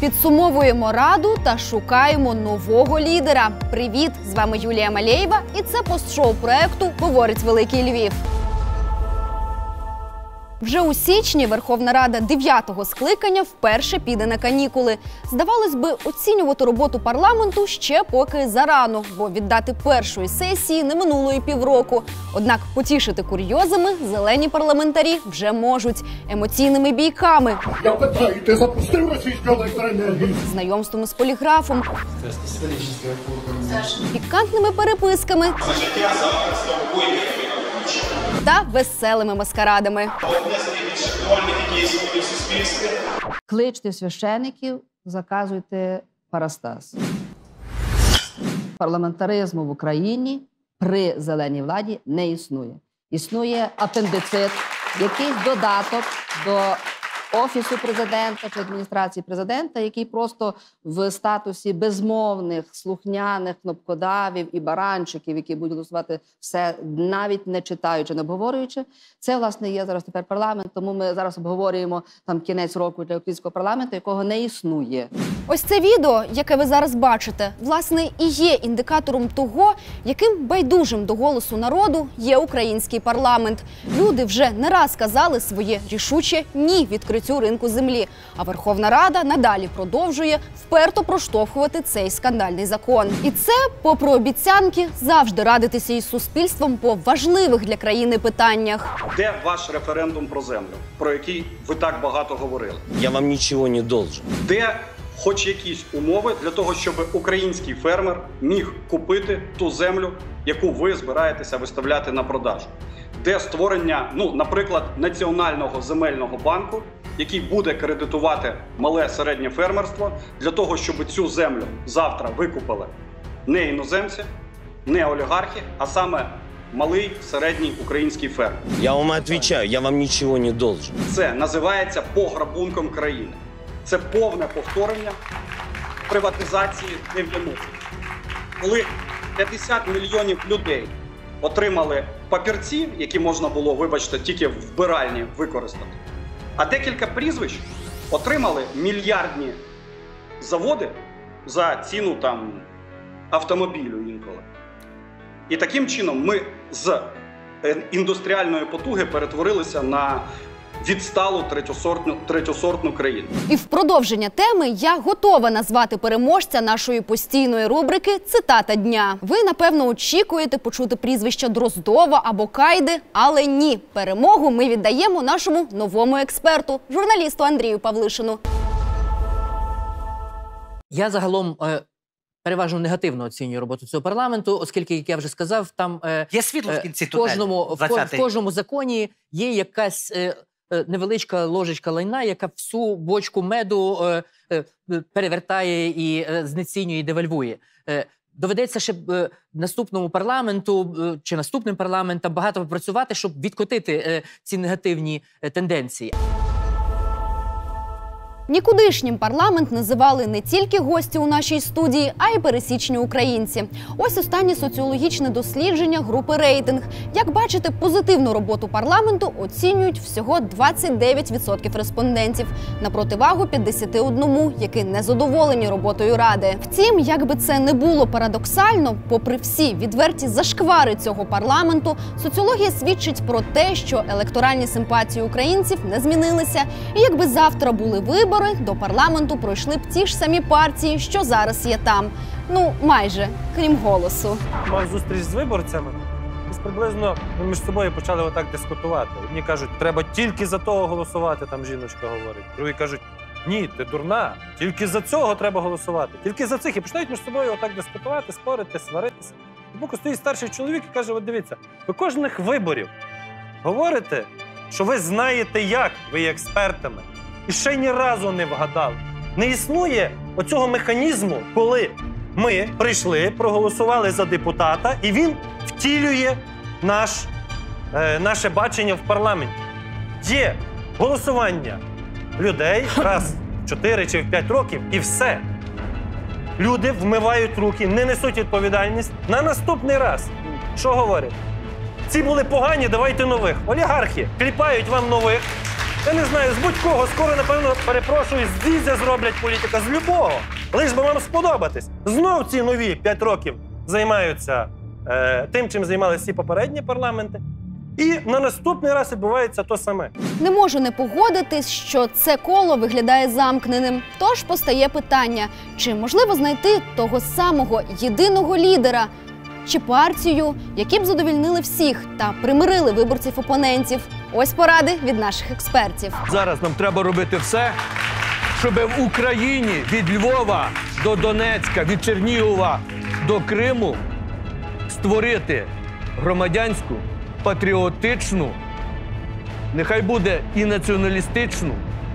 Підсумовуємо раду та шукаємо нового лідера. Привіт! З вами Юлія Малеєва і це постшоу проекту «Говорить Великий Львів». Вже у січні Верховна Рада 9-го скликання вперше піде на канікули. Здавалось би, оцінювати роботу парламенту ще поки зарано, бо від дати першої сесії не минуло і півроку. Однак потішити курйозами зелені парламентарі вже можуть емоційними бійками, Я питаю, ти запустив російську електроенергію? знайомствами з поліграфом, пікантними переписками та веселими маскарадами. Кличте священиків, заказуйте парастаз. Парламентаризму в Україні при зеленій владі не існує. Існує апендицит, якийсь додаток до Офісу президента чи адміністрації президента, який просто в статусі безмовних, слухняних кнопкодавів і баранчиків, які будуть голосувати все, навіть не читаючи, не обговорюючи. Це, власне, є зараз тепер парламент, тому ми зараз обговорюємо там кінець року для українського парламенту, якого не існує. Ось це відео, яке ви зараз бачите, власне, і є індикатором того, яким байдужим до голосу народу є український парламент. Люди вже не раз казали своє рішуче «ні» відкриттю ринку землі, а Верховна Рада надалі продовжує вперто проштовхувати цей скандальний закон. І це, попри обіцянки, завжди радитися із суспільством по важливих для країни питаннях. Де ваш референдум про землю, про який ви так багато говорили? Я вам нічого не должен. Де хоч якісь умови для того, щоб український фермер міг купити ту землю, яку ви збираєтеся виставляти на продаж? Де створення, наприклад, Національного земельного банку, який буде кредитувати мале середнє фермерство для того, щоб цю землю завтра викупили не іноземці, не олігархи, а саме малий середній український фермер. Я вам відповідаю, я вам нічого не должен. Це називається пограбунком країни. Це повне повторення приватизації 90-х. Коли 50 мільйонів людей отримали папірці, які можна було, вибачте, тільки в вбиральні використати, а декілька прізвищ отримали мільярдні заводи за ціну автомобілю інколи. І таким чином ми з індустріальної потуги перетворилися на відсталу третьосортну країну. І в продовження теми я готова назвати переможця нашої постійної рубрики «Цитата дня». Ви, напевно, очікуєте почути прізвища Дроздова або Кайди, але ні. Перемогу ми віддаємо нашому новому експерту, журналісту Андрію Павлишину. Я загалом переважно негативно оцінюю роботу цього парламенту, оскільки, як я вже сказав, там є світло в кінці в кожному законі є якась невеличка ложечка лайна, яка всю бочку меду перевертає і знецінює, і девальвує. Доведеться ще наступному парламенту чи наступним парламентам багато попрацювати, щоб відкотити ці негативні тенденції. Нікудишнім парламент називали не тільки гості у нашій студії, а й пересічні українці. Ось останнє соціологічне дослідження групи «Рейтинг». Як бачите, позитивну роботу парламенту оцінюють всього 29% респондентів, на противагу 51%, які незадоволені роботою Ради. Втім, як би це не було парадоксально, попри всі відверті зашквари цього парламенту, соціологія свідчить про те, що електоральні симпатії українців не змінилися, і якби завтра були вибори, до парламенту пройшли б ті ж самі партії, що зараз є там. Майже, крім «Голосу». Мав зустріч з виборцями, і приблизно між собою почали отак дискутувати. Одні кажуть, треба тільки за того голосувати, там жіночка говорить. Другі кажуть, ні, ти дурна, тільки за цього треба голосувати, тільки за цих. І починають між собою отак дискутувати, спорити, сваритися. І поки стоїть старший чоловік і каже, от дивіться, ви кожних виборів говорите, що ви знаєте як, ви є експертами. І ще ні разу не вгадали. Не існує оцього механізму, ми прийшли, проголосували за депутата, і він втілює наше бачення в парламенті. Є голосування людей раз в 4 чи в 5 років, і все. Люди вмивають руки, не несуть відповідальність. На наступний раз, що говорять? Ці були погані, давайте нових. Олігархи кліпають вам нових, Я не знаю, з будь-кого, скоро, напевно, перепрошую, з Дідзя зроблять політика, з любого. Лиш би вам сподобатись. Знов ці нові 5 років займаються тим, чим займалися всі попередні парламенти. І на наступний раз відбувається то саме. Не можу не погодитись, що це коло виглядає замкненим. Тож постає питання, чи можливо знайти того самого єдиного лідера, чи партію, які б задовільнили всіх та примирили виборців-опонентів. Ось поради від наших експертів. Зараз нам треба робити все, щоб в Україні від Львова до Донецька, від Чернігова до Криму створити громадянську, патріотичну, нехай буде і націоналістичну,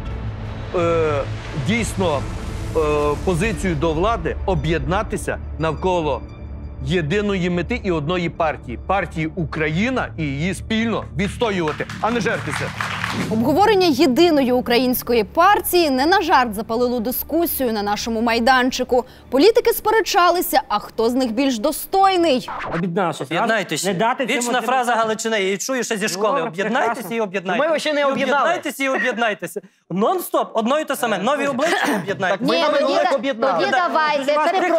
дійсно позицію до влади, об'єднатися навколо єдиної мети і одної партії. Партії Україна і її спільно відстоювати, а не жертися. Обговорення єдиної української партії не на жарт запалило дискусію на нашому майданчику. Політики сперечалися, а хто з них більш достойний. Об'єднайтеся. Вічна фраза Галичини, я її чую ще зі школи. Об'єднайтеся і об'єднайтеся. Ми ще не об'єднали. Об'єднайтеся і об'єднайтеся. Нон-стоп, одно і те саме. Нові обличчя об'єднайтеся. Ні, тоді давайте,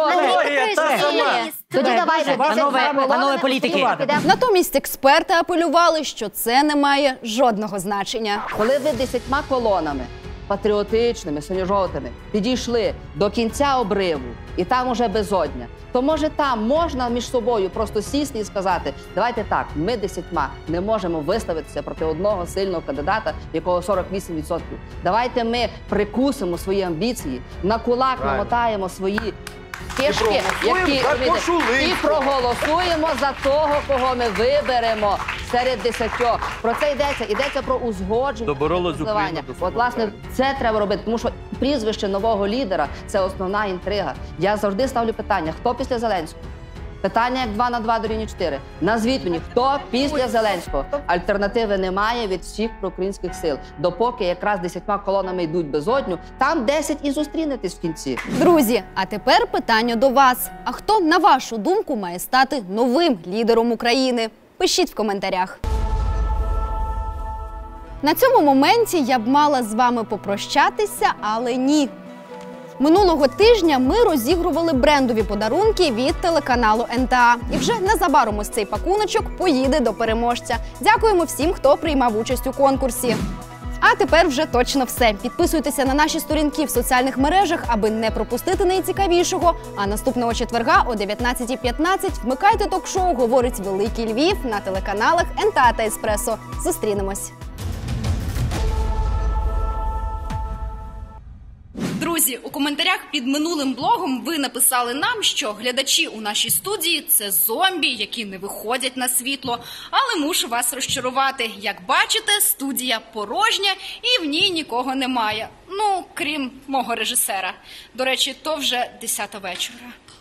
Тоді давайте, панове політики. Натомість експерти апелювали, що це не має жодного значення. Коли ви 10 колонами патріотичними, синьо-жовтими підійшли до кінця обриву, і там уже безодня, то може там можна між собою просто сісти і сказати, давайте так, ми 10 не можемо виставитися проти одного сильного кандидата, якого 48%. Давайте ми прикусимо свої амбіції, на кулак намотаємо свої кишки, і проголосуємо за того, кого ми виберемо серед 10. Про це йдеться. Йдеться про узгодження. От, власне, це треба робити, тому що прізвище нового лідера – це основна інтрига. Я завжди ставлю питання, хто після Зеленського? Питання як 2 на 2 дорівнює 4. Назвіть мені, хто після Зеленського? Альтернативи немає від всіх проукраїнських сил. Допоки якраз 10 колонами йдуть безодню, там 10 і зустрінетесь в кінці. Друзі, а тепер питання до вас. А хто, на вашу думку, має стати новим лідером України? Пишіть в коментарях. На цьому моменті я б мала з вами попрощатися, але ні. Минулого тижня ми розігрували брендові подарунки від телеканалу НТА. І вже незабаром ось цей пакуночок поїде до переможця. Дякуємо всім, хто приймав участь у конкурсі. А тепер вже точно все. Підписуйтеся на наші сторінки в соціальних мережах, аби не пропустити найцікавішого. А наступного четверга о 19:15 вмикайте ток-шоу «Говорить Великий Львів» на телеканалах НТА та Еспресо. Зустрінемось! Друзі, у коментарях під минулим блогом ви написали нам, що глядачі у нашій студії – це зомбі, які не виходять на світло. Але мушу вас розчарувати. Як бачите, студія порожня і в ній нікого немає. Ну, крім мого режисера. До речі, то вже 10-та вечора.